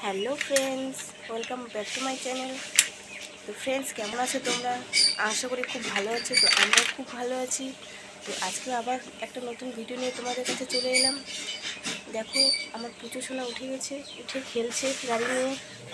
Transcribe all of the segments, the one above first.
Hello friends, welcome back to my channel. তো friends, কেমন আছো তোমরা? আশা করি খুব ভালো আছো। তো আমরাও খুব ভালো আছি। তো আজকে আবার একটা নতুন ভিডিও নিয়ে তোমাদের কাছে চলে এলাম। দেখো, আমার পুচু সোনা উঠে গেছে, উঠে খেলছে গাড়ি নিয়ে।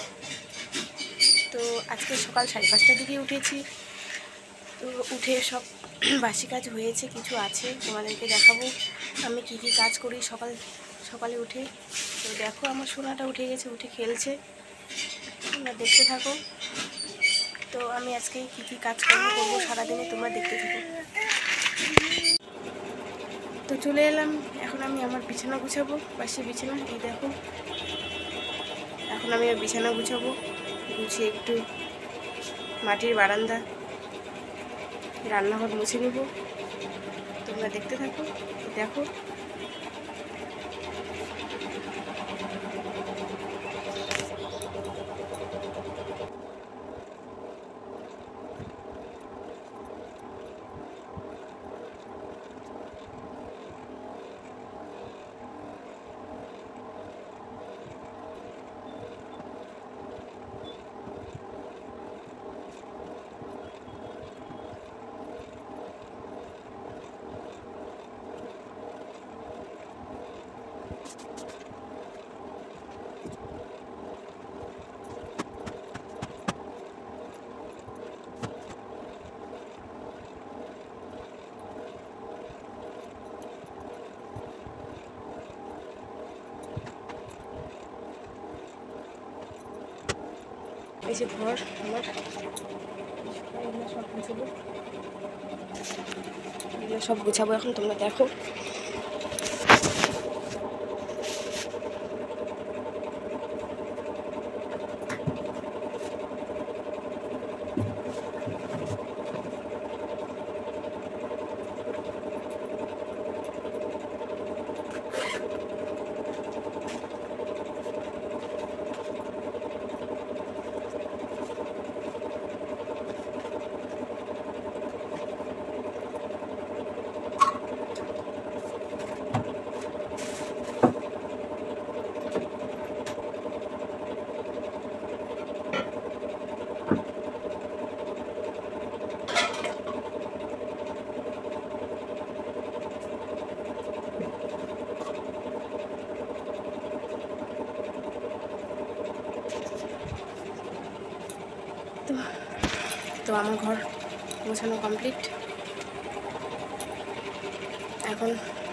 তো আজকে সকাল 5:30টার দিকে উঠেছি। তো উঠে সব বাসি কাজ হয়েছে, কিছু আছে, তোমাদেরকে দেখাবো আমি কি কি কাজ করি সকালে উঠে। তো দেখো, আমার সোনাটা উঠে গেছে, উঠে খেলছে, তোমরা দেখতে থাকো। তো আমি আজকে কি কি কাজ করবো সারাদিনে, তোমরা দেখতে থাকো। তো চলে এলাম, এখন আমি আমার বিছানা গুছাবো, বাসি বিছানা। এই দেখো, এখন আমি বিছানা গুছাবো, গুছিয়ে একটু মাটির বারান্দা, রান্নাঘর মুছে নেব। তোমরা দেখতে থাকো। দেখো, এই যে ঘর আমার, এগুলো সব গুছাবো, এখন তোমরা দেখো। তো আমার ঘর গোছানো কমপ্লিট। এখন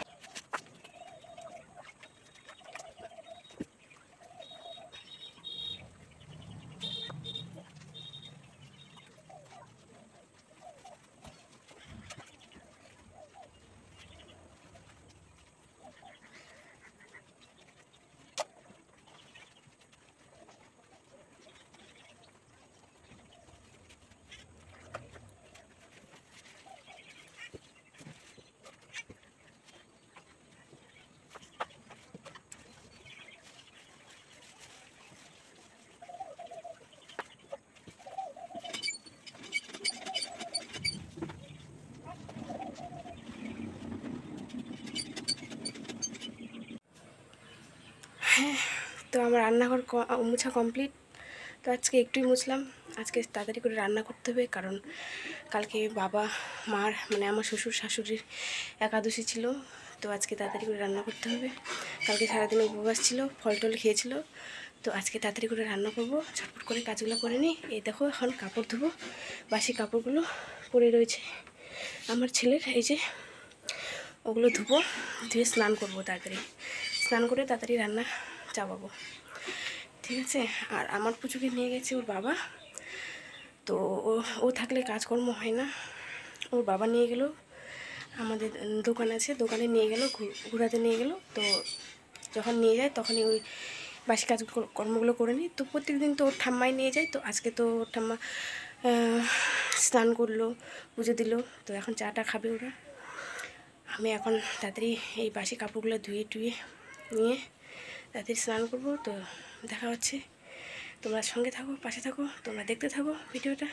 তো আমার রান্নাঘর মুছা কমপ্লিট। তো আজকে একটুই মুছলাম, আজকে তাড়াতাড়ি করে রান্না করতে হবে, কারণ কালকে বাবা মার মানে আমার শ্বশুর শাশুড়ির একাদশী ছিল। তো আজকে তাড়াতাড়ি করে রান্না করতে হবে। কালকে সারাদিন উপবাস ছিল, ফল টল খেয়েছিল। তো আজকে তাড়াতাড়ি করে রান্না করব, ঝটপট করে কাজগুলো করে নিই। এই দেখো, এখন কাপড় ধোবো, বাসি কাপড়গুলো পরে রয়েছে আমার ছেলের, এই যে ওগুলো ধুবো, ধুয়ে স্নান করবো, তাড়াতাড়ি স্নান করে তাড়াতাড়ি রান্না চাপাবো, ঠিক আছে। আর আমার পুচুকে নিয়ে গেছে ওর বাবা। তো ও থাকলে কাজকর্ম হয় না, ওর বাবা নিয়ে গেল, আমাদের দোকান আছে, দোকানে নিয়ে গেল, ঘোরাতে নিয়ে গেল। তো যখন নিয়ে যায় তখনই ওই বাসি কর্মগুলো করে নিই। তো প্রত্যেক দিন তো ওর ঠাম্মাই নিয়ে যায়। তো আজকে তো ওর ঠাম্মা স্নান করলো, পুজো দিল। তো এখন চাটা খাবে ওরা। আমি এখন তাড়াতাড়ি এই বাসি কাপড়গুলো ধুয়ে টুয়ে নিয়ে তাড়াতাড়ি স্নান করবো। তো দেখা হচ্ছে, তোমরা সঙ্গে থাকো, পাশে থাকো, তোমরা দেখতে থাকো ভিডিওটা।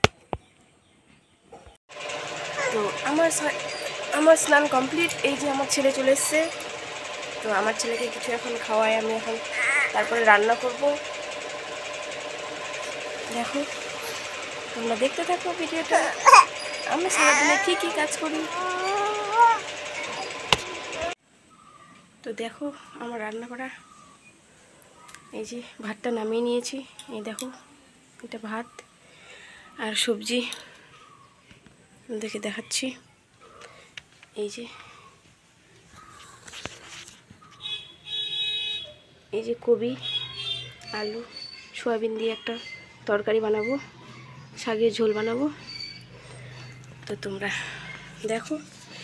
তো আমার স্নান কমপ্লিট। এই যে আমার ছেলে চলে এসছে। তো আমার ছেলেকে কিছু এখন খাওয়াই, আমি এখন তারপরে রান্না করব। দেখো, তোমরা দেখতে থাকো ভিডিওটা, আমি সারাদিনে কী কী কাজ করি। তো দেখো আমার রান্না করা, এই যে ভাতটা নামিয়ে নিয়েছি, এই দেখো এটা ভাত আর সবজি দেখে দেখাচ্ছি। এই যে কবি, আলু, সয়াবিন দিয়ে একটা তরকারি বানাবো, শাকের ঝোল বানাবো। তো তোমরা দেখো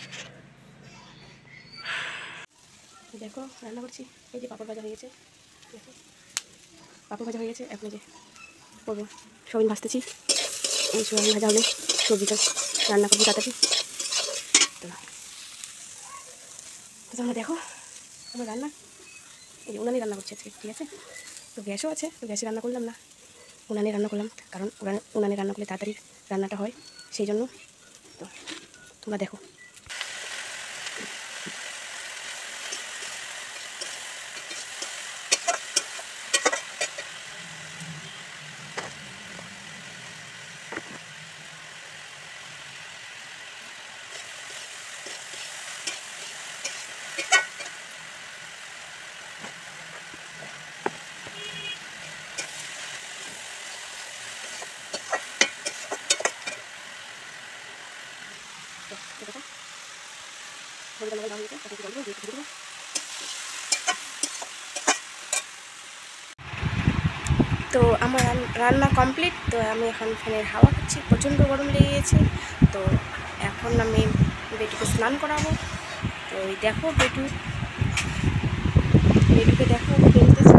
দেখো রান্না করছি। এই যে পাঁপড় ভাজা হয়ে গেছে, দেখো পাঁপড় ভাজা হয়ে গেছে। এখন যে করবো সয়াবিন ভাজতেছি, এই সয়াবিন ভাজা হলে সবজিটা রান্না করবো তাড়াতাড়ি। তো তোমরা দেখো আমার রান্না, এই যে উনানে রান্না করছি আজকে, ঠিক আছে। তো গ্যাসও আছে, তো গ্যাসে রান্না করলাম না, উনানে রান্না করলাম, কারণ উনানে রান্না করলে তাড়াতাড়ি রান্নাটা হয়, সেই জন্য। তো তোমরা দেখো। তো আমার রান্না কমপ্লিট। তো আমি এখন ফ্যানের হাওয়া খাচ্ছি, প্রচণ্ড গরম লেগে গেছে। তো এখন আমি বেটুকে স্নান করাবো। তো এই দেখো বেটুকে দেখো খেলতেছে,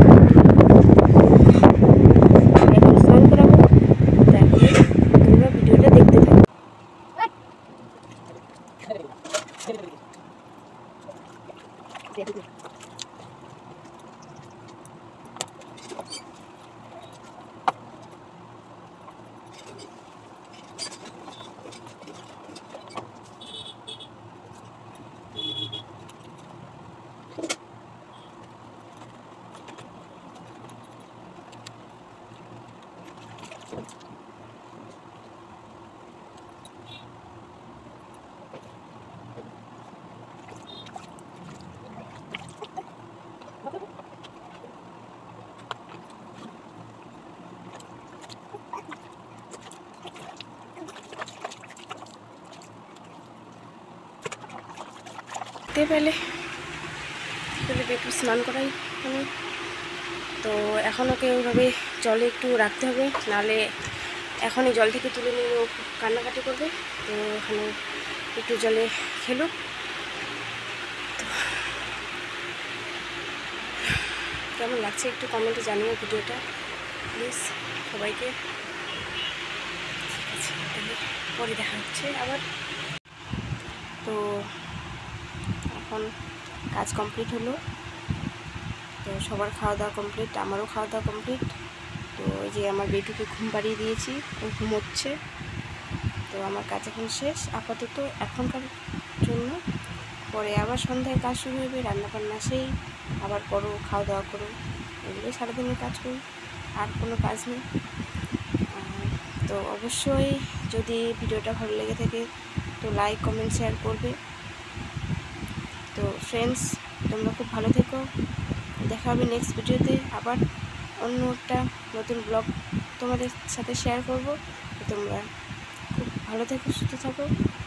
এখন স্নান করাবো। তারপরে তোমরা ভিডিওটা দেখতে থাকো। পেলে একটু স্নান করাই আমি। তো এখন ওকে ওইভাবে জলে একটু রাখতে হবে, নাহলে এখনই জল থেকে তুলে নিয়ে ও কান্নাকাটি করবে। তো ওখানে একটু জলে খেলুক। তো কেমন লাগছে একটু কমেন্টে জানিও ভিডিওটা প্লিজ সবাইকে। ঠিক আছে, তাহলে পরে দেখা হচ্ছে আবার। তো এখন কাজ কমপ্লিট হলো। তো সবার খাওয়া দাওয়া কমপ্লিট, আমারও খাওয়া দাওয়া কমপ্লিট। তো এই যে আমার বেটুকে ঘুম পাড়িয়ে দিয়েছি, ও ঘুমোচ্ছে। তো আমার কাজ এখন শেষ আপাতত এখনকার জন্য। পরে আবার সন্ধ্যায় কাজ শুরু হবে, রান্নাবান্না সেই আবার করো, খাওয়া দাওয়া করো, এগুলোই সারাদিনের কাজ করি, আর কোনো কাজ নেই। তো অবশ্যই যদি ভিডিওটা ভালো লেগে থাকে তো লাইক কমেন্ট শেয়ার করবে। তো ফ্রেন্ডস, তোমরা খুব ভালো থেকো, দেখা হবে নেক্সট ভিডিওতে। আবার অন্য একটা নতুন ব্লগ তোমাদের সাথে শেয়ার করব। তোমরা খুব ভালো থেকো, সুস্থ থাকো।